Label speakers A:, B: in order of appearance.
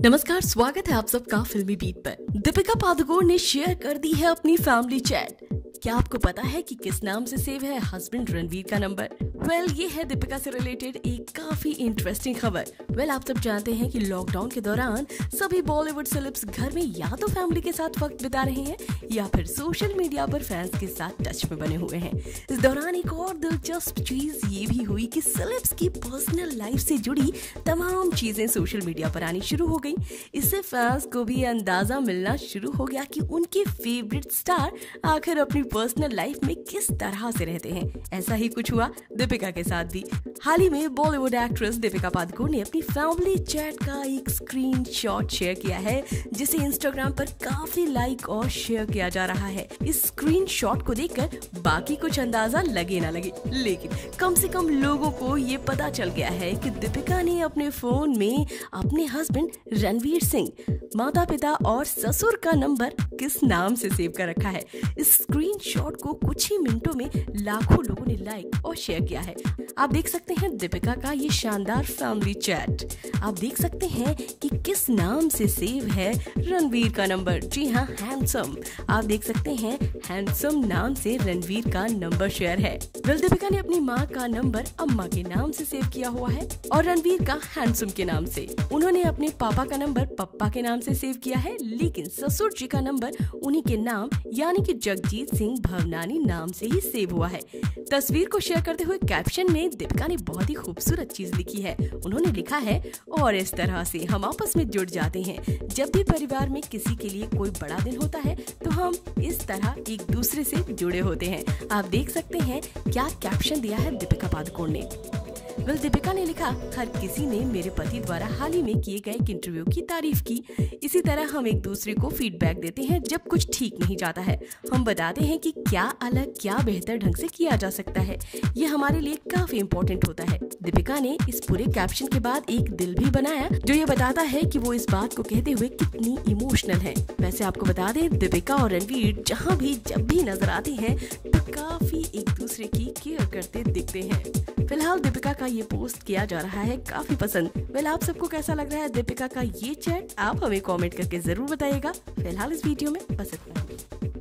A: नमस्कार, स्वागत है आप सबका फिल्मी बीट पर। दीपिका पादुकोण ने शेयर कर दी है अपनी फैमिली चैट। क्या आपको पता है कि किस नाम से सेव है हस्बैंड रणवीर का नंबर? ये है दीपिका से रिलेटेड एक काफी इंटरेस्टिंग खबर। आप सब जानते हैं कि लॉकडाउन के दौरान सभी बॉलीवुड सेलेब्स घर में या तो फैमिली के साथ वक्त बिता रहे हैं या फिर सोशल मीडिया पर फैंस के साथ टच में बने हुए हैं। इस दौरान एक और दिलचस्प चीज ये भी हुई कि सेलेब्स की पर्सनल लाइफ से जुड़ी तमाम चीजें सोशल मीडिया पर आनी शुरू हो गई। इससे फैंस को भी अंदाजा मिलना शुरू हो गया कि उनके फेवरेट स्टार आखिर अपनी पर्सनल लाइफ में किस तरह से रहते हैं। ऐसा ही कुछ हुआ दीपिका के साथ भी। हाल ही में बॉलीवुड एक्ट्रेस दीपिका पादुकोण ने अपनी फैमिली चैट का एक स्क्रीनशॉट शेयर किया है, जिसे इंस्टाग्राम पर काफी लाइक और शेयर किया जा रहा है। इस स्क्रीनशॉट को देखकर बाकी कुछ अंदाजा लगे ना लगे, लेकिन कम से कम लोगों को ये पता चल गया है कि दीपिका ने अपने फोन में अपने हस्बैंड रणवीर सिंह, माता पिता और ससुर का नंबर किस नाम से सेव कर रखा है। इस स्क्रीनशॉट को कुछ ही मिनटों में लाखों लोगों ने लाइक और शेयर किया है। आप देख सकते हैं दीपिका का ये शानदार फैमिली चैट। आप देख सकते हैं कि किस नाम से सेव है रणवीर का नंबर। जी हाँ, हैंडसम। आप देख सकते हैं हैंडसम नाम से रणवीर का नंबर शेयर है। दीपिका ने अपनी माँ का नंबर अम्मा के नाम से सेव किया हुआ है और रणवीर का हैंडसम के नाम से। उन्होंने अपने पापा का नंबर पप्पा के नाम से सेव किया है, लेकिन ससुर जी का नंबर उन्हीं के नाम यानी कि जगजीत सिंह भवनानी नाम से ही सेव हुआ है। तस्वीर को शेयर करते हुए कैप्शन में दीपिका ने बहुत ही खूबसूरत चीज लिखी है। उन्होंने लिखा है, और इस तरह से हम आपस में जुड़ जाते हैं। जब भी परिवार में किसी के लिए कोई बड़ा दिन होता है तो हम इस तरह एक दूसरे से जुड़े होते हैं। आप देख सकते हैं क्या कैप्शन दिया है दीपिका पादुकोण ने। दीपिका ने लिखा, हर किसी ने मेरे पति द्वारा हाल ही में किए गए एक इंटरव्यू की तारीफ की। इसी तरह हम एक दूसरे को फीडबैक देते हैं जब कुछ ठीक नहीं जाता है। हम बताते हैं कि क्या अलग, क्या बेहतर ढंग से किया जा सकता है। ये हमारे लिए काफी इम्पोर्टेंट होता है। दीपिका ने इस पूरे कैप्शन के बाद एक दिल भी बनाया, जो ये बताता है कि वो इस बात को कहते हुए कितनी इमोशनल है। वैसे आपको बता दें, दीपिका और रणवीर जहाँ भी जब भी नजर आते हैं तो काफी एक दूसरे की केयर करते दिखते हैं। फिलहाल दीपिका का ये पोस्ट किया जा रहा है काफी पसंद। आप सबको कैसा लग रहा है दीपिका का ये चैट? आप हमें कमेंट करके जरूर बताइएगा। फिलहाल इस वीडियो में बस इतना ही।